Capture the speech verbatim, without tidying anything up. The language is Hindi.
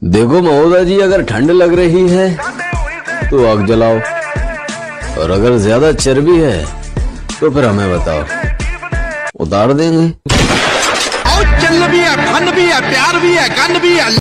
देखो महोदय जी, अगर ठंड लग रही है तो आग जलाओ, और अगर ज्यादा चर्बी है तो फिर हमें बताओ, उतार देंगे। और चल भी है, फन भी है, प्यार भी है, गन भी है।